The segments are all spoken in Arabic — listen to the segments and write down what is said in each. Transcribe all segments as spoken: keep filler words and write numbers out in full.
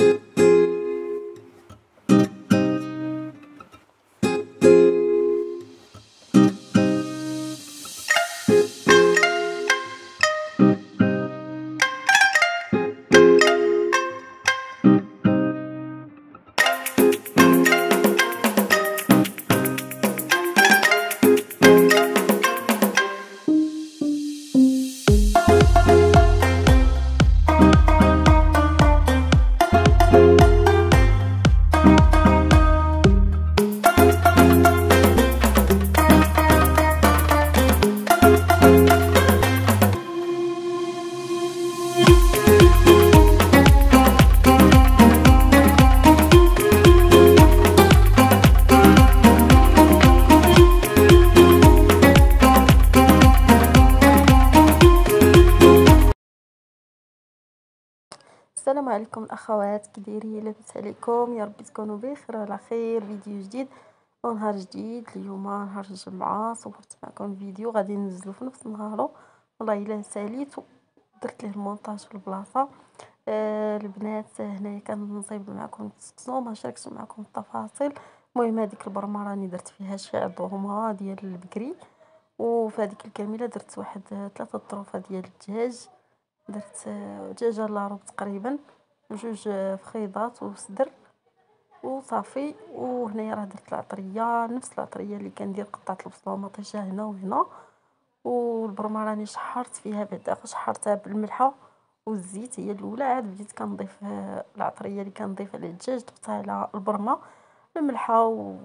السلام عليكم الاخوات، كي دايرين؟ لاباس عليكم؟ يا ربي تكونوا بخير وعلى خير. فيديو جديد ونهار جديد. اليوم نهار الجمعه، صورت معكم فيديو غادي ننزلو في نفس نهارو. والله الا ساليت درت ليه المونتاج في البلاصه. آه البنات هنايا كنصايب معكم الكسكسو، ما شاركتش معكم التفاصيل. المهم هذيك البرمه راني درت فيها شي عظومه ديال البكري، وفي هذيك الكامله درت واحد ثلاثه طروفه ديال الدجاج. درت دجاجه لاروب تقريبا، جوج فخيضات وصدر وصافي. وهنايا راه درت العطريه، نفس العطريه اللي كندير، قطعت البصله ومطيشه هنا وهنا. والبرمه راني شحرت فيها، بعدا شحرتها بالملحه والزيت هي الاولى، عاد بديت كنضيف العطريه اللي كنضيف على الدجاج، ضفتها على البرمه، الملحه و...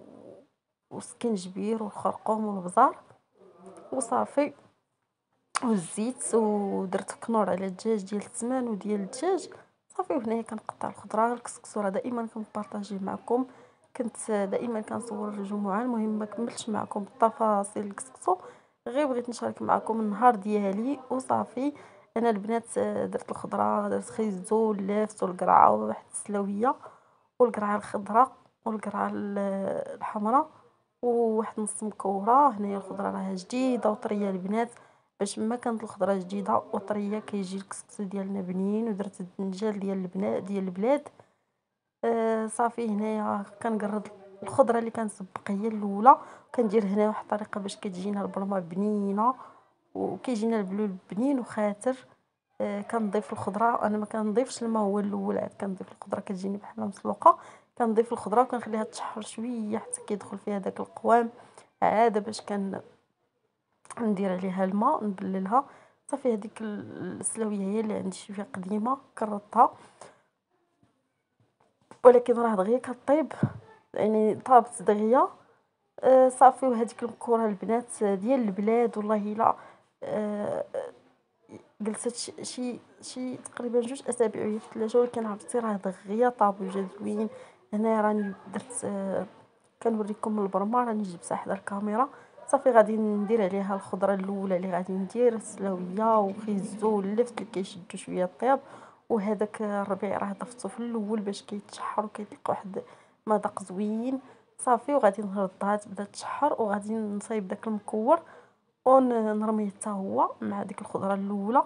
والسكنجبير والخرقوم والبزار وصافي والزيت. ودرت كنور على الدجاج ديال الثمان وديال الدجاج صافي. وهنايا كنقطع الخضره. الكسكسو راه دائما كنبارطاجيه معكم، كنت دائما كنصور الجمعه. المهم ما كملتش معكم التفاصيل الكسكسو، غير بغيت نشارك معكم النهار ديالي وصافي. انا البنات درت الخضره، درت خيزو واللافت والقرعه وواحد السلاويه والقرعه الخضراء والقرعه الحمراء وواحد نص مكوره. هنايا الخضره راها جديده وطريه البنات، باش ما كانت الخضره جديده وطريه كيجي الكسكسو ديالنا بنين. ودرت الدنجال ديال البنات ديال البلاد. آه صافي هنايا كنقرد الخضره اللي كنسبق هي الاولى، كندير هنا واحد الطريقه باش كتجينا البرمه بنينه وكيجينا البلول بنين وخاتر. آه كنضيف الخضره، انا ما كنضيفش الماء هو الاول، عاد كنضيف الخضره كتجيني بحال مسلوقه. كنضيف الخضره وكنخليها تشحر شويه حتى كيدخل فيها داك القوام، عاد باش كن ندير عليها الماء نبللها صافي. هذيك السلاويه هي اللي عندي شويه قديمه كرطها، ولكن راه دغيا كطيب، يعني طابت دغيا. آه صافي. وهذيك المكوره البنات ديال البلاد والله الا آه جلست شي شي تقريبا جوج اسابيع وهي في الثلاجه، ولكن عرفتي راه دغيا طاب وجا زوين. هنا راني درت آه كنوريكم البرمه، راني جبتها حدا الكاميرا صافي. غادي ندير عليها الخضره الاولى اللي غادي ندير السلاويه وخيزو واللفت اللي كيشدو شويه الطياب. وهذاك الربيع راه ضفتو في الاول باش كيتشحر وكيطلق واحد مذاق زوين صافي. وغادي نردها تبدا تشحر، وغادي نصايب داك المكور ونرميه حتى هو مع ديك الخضره الاولى،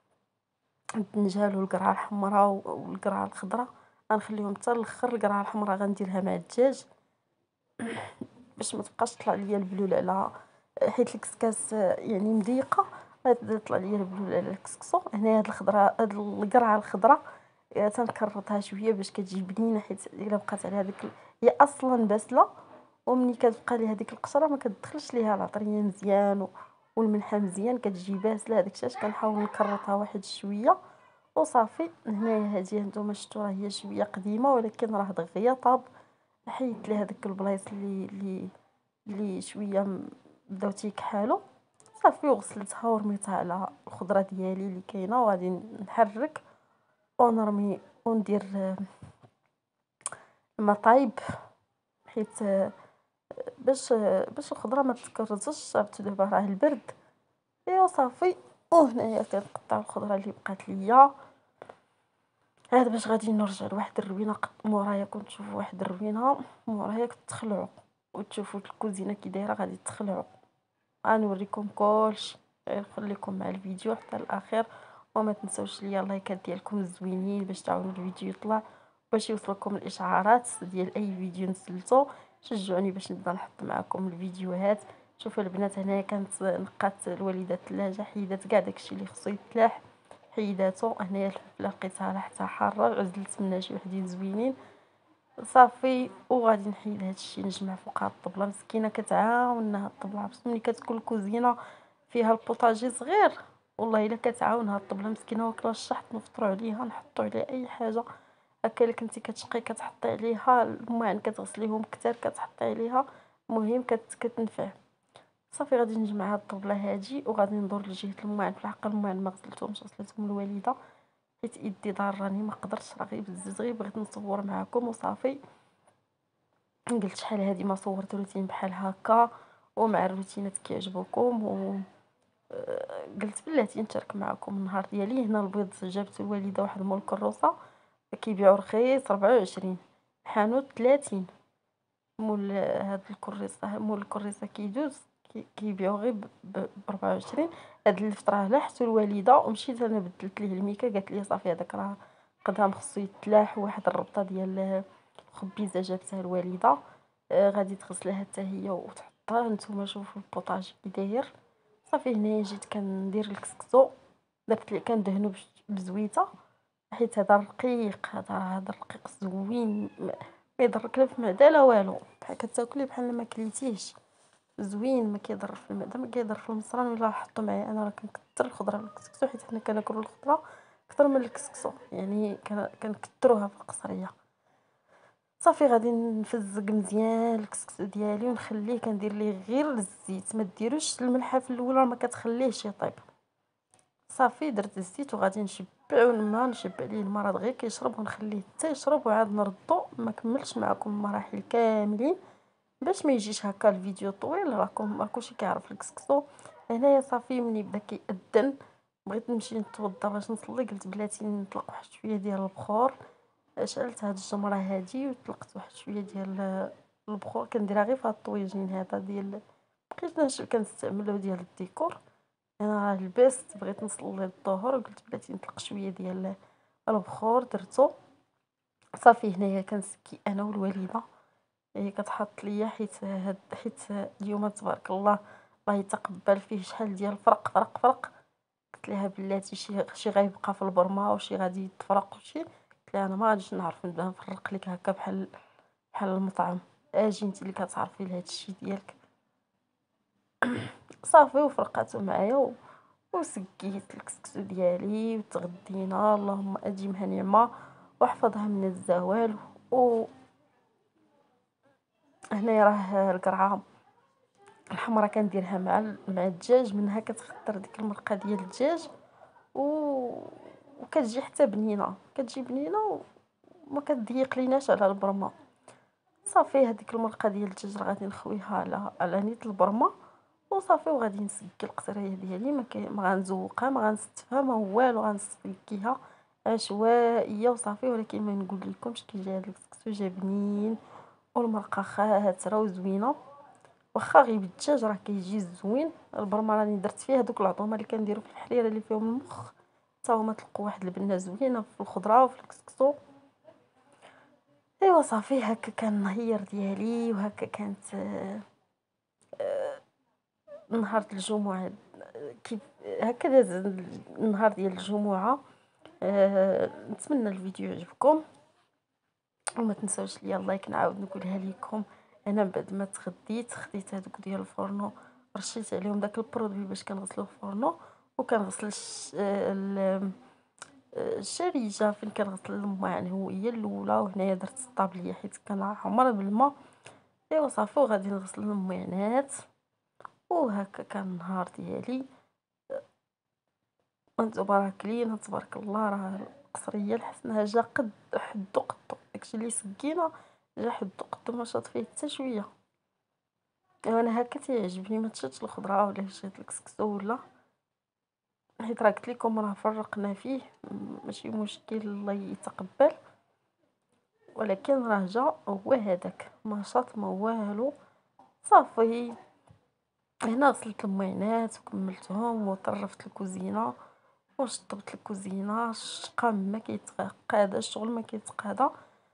الدنجال والقرعه الحمراء والقرعه الخضراء غنخليهم حتى الاخر. القرعه الحمراء غنديرها مع الدجاج باش ما تبقاش طلع ليا البلول على، حيت الكسكاس يعني مضيقه غتبدا طلع ليا البلول على الكسكسو. هنا هاد الخضره، هاد القرعه الخضراء تنكرطها شويه باش كتجي بنينه، حيت الا بقات عليها ديك هي اصلا باسله، ومني كتبقى ليها ديك القشره ما كتدخلش ليها العطريه مزيان والملحه مزيان، كتجي باسله. هذاك الشيء كنحاول نكرطها واحد شويه وصافي. هنايا هذه نتوما شفتوا راه هي شويه قديمه، ولكن راه دغيا طاب. حيدت ليها داك البلايص اللي اللي اللي شويه بداو تيكحالوا صافي. وغسلتها ورميتها على الخضره ديالي اللي كاينه، وغادي نحرك ونرمي وندير الماء طايب، حيت باش باش الخضره ما تكرزش. عرفتو دابا راه البرد ايوا صافي. وهنايا كنقطع الخضره اللي بقات ليا، هذا باش غادي نرجع لواحد الروينه مورايا. كنت تشوفوا واحد الروينه مورايا كتخلعوا وتشوفوا الكوزينه كي دايره، غادي تخلعوا. غنوريكم كلشي، خليكم مع الفيديو حتى الاخير. وما تنسوش ليا اللايكات ديالكم الزوينين باش تعاونوا الفيديو يطلع، باش يوصلكم الاشعارات ديال اي فيديو نزلته. شجعوني باش نبدا نحط معكم الفيديوهات. شوفوا البنات، هنايا كانت نقات الوالده الثلاجه، حيدات كاع داكشي اللي خصو يتلاح، حيداتو. هنايا الفلفله لقيتها ريحتها حاره، عزلت منها شي وحدين زوينين صافي، وغادي نحيد هادشي نجمع فوقها الطبله. مسكينه كتعاونها الطبله، عرفتي ملي كتكون الكوزينه فيها البوطاجي صغير، والله الا كتعاونها الطبله. مسكينه واكله الشحط، نفطروا عليها نحطوا عليها اي حاجه هكا. الا كنتي كتشقي كتحطي عليها الماعن، كتغسليهم كتار كتحطي عليها، المهم كت كتنفع. صافي غادي نجمع هاد الطبله هادي وغادي ندور لجهه الماعن. في الحق الماعن ما غسلتهمش، غسلتهم الوالده حيت يدي ضاراني ما قدرتش، راه غير بزز، غير بغيت نصور معكم وصافي. قلت شحال هادي ما صورت روتين بحال هكا، ومع الروتينات كيعجبوكم، و آه، قلت بلاتي نشارك معكم النهار ديالي. هنا البيض جابت الوالده واحد مول الكروسه كيبيعوا رخيص ربعة وعشرين، حانوت ثلاثين. مول هاد الكريسه، مول الكريسه كيدوز كي- كيبيعوا غير ب ربعة وعشرين. هاد اللفت راه لاحتو الوالده ومشيت انا بدلت ليه الميكا، قالت لي صافي هذاك راه قدام خصو يتلاح. واحد الربطه ديال خبيزه جابتها الوالده، آه غادي تغسلها حتى هي وتحطها. نتوما شوفوا البوطاج كي داير. صافي هنايا جيت كندير الكسكسو، درت لي كندهنو بش- بزويته، حيت هذا رقيق، هذا هذا رقيق زوين، ما ما يضرك لا في المعده لا والو، بحال كتاكلي بحال ما كليتيش. زوين، ما كيضر في المعده، ما كيضر في المصران. ولا حطو معايا، انا راه كنكثر الخضره في الكسكسو حيت حنا كناكلوا الخضره اكثر من الكسكسو، يعني كن- كنكثروها في القصريه. صافي غادي نفزق مزيان الكسكسو ديالي ونخليه، كندير ليه غير الزيت، ما ديروش الملحه في الاول راه ما كتخليهش يطيب. صافي درت الزيت وغادي نشبعو الماء، نشبع ليه الماء راه دغيا كيشرب، ونخليه حتى يشرب وعاد نردو. ما كملتش معكم المراحل كاملين باش ما يجيش هكا الفيديو طويل، راكم راكلشي كيعرف الكسكسو. هنايا صافي ملي بدا كيأذن بغيت نمشي نتوضا باش نصلي، قلت بلاتي نطلق واحد شويه ديال البخور. شعلت هاد الجمره هادي وطلقت واحد شويه ديال البخور، كنديرها غير في هاد الطويجين هذا ديال بقيت كنستعملو ديال الديكور. انا لبست بغيت نصلي الظهر وقلت بلاتي نطلق شويه ديال البخور، درتو. صافي هنايا كنسكي انا والوالده، هي كتحط ليا حيت هاد حيت اليوم تبارك الله الله يتقبل فيه شحال ديال فرق فرق فرق. قلت لها بلاتي شي شي غيبقى في البرمه وشي غادي يتفرق وشي. قلت لها انا ما غاديش نعرف نبدا نفرق لك هكا بحال بحال المطعم، اجي انت اللي كتعرفي لهاد الشيء ديالك. صافي وفرقاتو معايا و... وسكيت الكسكسو ديالي وتغدينا. اللهم اديمها نعمه واحفظها من الزوال. و هنايا راه القرعه الحمرا كنديرها مع ال- مع الدجاج، منها كتخطر ديك المرقه ديال الدجاج و وكتجي حتى بنينه، كتجي بنينه وما كتضيق ليناش على البرمه. صافي هذيك المرقه ديال الدجاج راه غادي نخويها على على نيت البرمه وصافي، وغادي نسقي القصريه ديالي. ما كاين ما غنزوقها ما غنستفها ما والو، غنسقيها عشوائيه وصافي. ولكن ما نقول لكمش كي جا هذا الكسكسو جا بنين والمرقه خاطره وزوينه. واخا غير بالدجاج راه كيجي زوين. البرمه راني درت فيها دوك العظومه اللي كنديرو في الحليره اللي فيهم المخ، حتى هما تلقوا واحد البنه زوينه في الخضره وفي الكسكسو. ايوا صافي هكا كان النهير ديالي، وهكا كانت آه، نهار الجمعه. كيف هكا داز النهار ديال الجمعه. أه نتمنى الفيديو يعجبكم، وما تنساوش ليا اللايك. نعاود نقولها لكم، انا بعد ما تغديت خديت هذوك ديال الفرنو، رشيت عليهم داك البرودوي باش كنغسلو الفرنو، وكنغسل الش- ال- الشريجه فين كنغسل الماعن هي الاولى. وهنايا درت الطابليه حيت كان عامر بالماء. ايوا صافي وغادي نغسل الماعنات. وهكا كان النهار ديالي. وانتم راكلين تبارك الله. راه القصريه لحسنها جا قد حدو قدو، داكشي اللي سقينا جا حدو قدو، ما شاط فيه حتى شويه. ايوا انا هكا تيعجبني، ما تشاتش الخضره ولا شات الكسكسو ولا، حيت راه قلت لكم راه فرقنا فيه، م- ماشي مشكل الله يتقبل. ولكن راه جا هو هذاك ما شاط ما والو. صافي هنا غسلت الماعنات وكملتهم وطرفت الكوزينه وشطبت الكوزينه. الشقا ما كيتقاد، الشغل ما كيتقاد.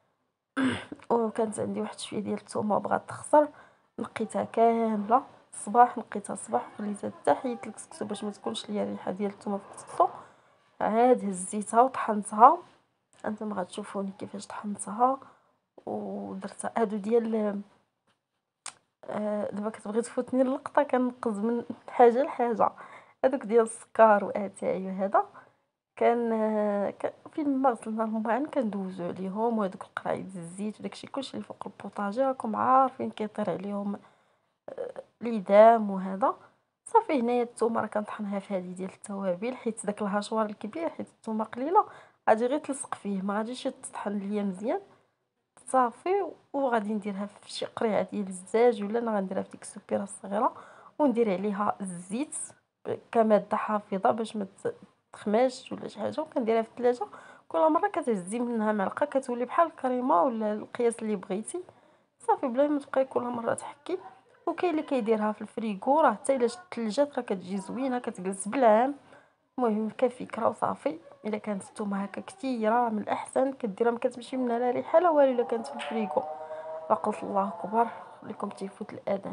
وكانت عندي واحد شويه ديال الثومه بغات تخسر، نقيتها كامله الصباح، نقيتها الصباح وخليتها حتى حيدت الكسكسو باش ما تكونش ليا الريحه ديال الثومه في الكسكسو. عاد هزيتها وطحنتها، انتم غتشوفوني كيفاش طحنتها ودرتها. هادو ديال آه، دابا كتبغي تفوتني اللقطه كنقز من حاجه لحاجه. هادوك ديال السكر واتاي وهذا كان آه، ك- فين ما غسلنا الماعن كندوزو عليهم، وهادوك القرايد الزيت وداكشي كلشي اللي فوق البوطاجي راكم عارفين كيطير عليهم ليدام وهذا. صافي هنايا الثومه راه كنطحنها في هذه ديال التوابل، حيت داك الهشوار الكبير حيت الثومه قليله غادي غير تلصق فيه، ما غاديش تطحن ليا مزيان. صافي وغادي نديرها في شي قريعه ديال الزاج، ولا انا غنديرها في ديك السوبيره الصغيره وندير عليها الزيت كماده حافظه باش ما تخماش ولا شي حاجه، وكنديرها في الثلاجه. كل مره كتهزي منها معلقه كتولي بحال الكريمه ولا القياس اللي بغيتي. صافي بلا ما تبقاي كل مره تحكي. وكاين اللي كيديرها في الفريغو، راه حتى الا تلجات راه كتجي زوينه كتجلس بالعام. المهم كفكره وصافي. الا كانت الثومه هكا كثيره من الاحسن كديرها ما كتمشي منها لا ريحه لا والو الا كانت في الفريغو. فقلت الله اكبر لكم تيفوت الاذان.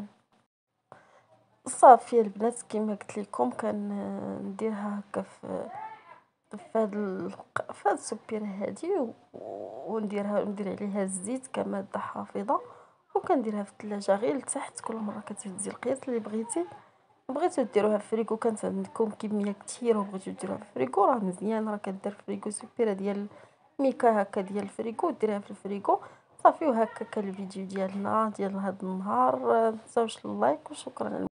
صافي البنات كما قلت لكم كان نديرها هكا في في هاد الق- في هاد السبيره هادي و- ونديرها ندير عليها الزيت كماده حافظه، وكنديرها في الثلاجه غير لتحت. كل مره كتهزي القياس اللي بغيتي. بغيتو ديروها في الفريغو كانت عندكم كميه كثيره وبغيتو ديروها في الفريغو راه مزيان، راه كدير في الفريغو سبيره ديال ميكا هكا ديال الفريغو ديريها في الفريغو. صافي وهكا كان الفيديو ديالنا ديال هذا النهار. متنساوش اللايك وشكرا.